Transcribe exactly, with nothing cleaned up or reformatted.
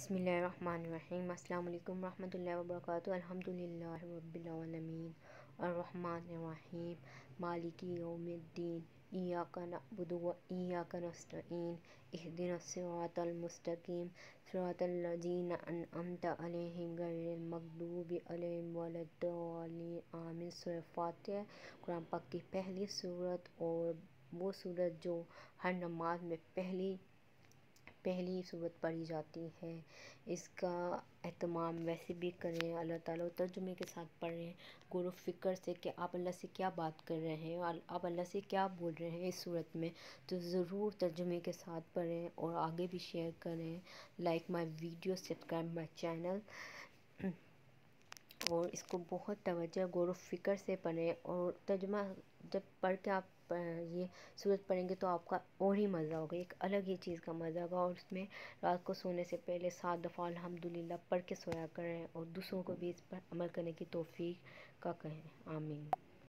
بسم اللہ الرحمن الرحیم۔ السلام علیکم ورحمۃ اللہ وبرکاتہ۔ الحمدللہ رب العالمین الرحمن الرحیم مالک یوم الدین، ایاک نعبد و ایاک نستعین، اہدنا الصراط المستقیم، صراط الذین انعمت علیہم غیر المغضوب علیہم ولا الضالین، آمین۔ سورہ فاتحہ قرآن پاک کی پہلی سورت اور وہ سورت جو ہر نماز میں پہلی پہلی صورت پڑھی جاتی ہے۔ اس کا اہتمام ویسے بھی کریں، اللہ تعالیٰ ترجمے کے ساتھ پڑھیں، غور و فکر سے کہ آپ اللہ سے کیا بات کر رہے ہیں اور آپ اللہ سے کیا بول رہے ہیں اس صورت میں، تو ضرور ترجمے کے ساتھ پڑھیں اور آگے بھی شیئر کریں۔ Like my video, subscribe my channel, اور اس کو بہت توجہ غور و فکر سے پڑھیں، اور ترجمہ جب پڑھ کے آپ یہ صورت پڑھیں گے تو آپ کا اور ہی مزہ ہوگا، ایک الگ ہی چیز کا مزہ ہوگا۔ اور اس میں رات کو سونے سے پہلے سات دفعہ الحمدللہ پڑھ کے سویا کریں اور دوسروں کو بھی اس پر عمل کرنے کی توفیق کا کہیں، آمین۔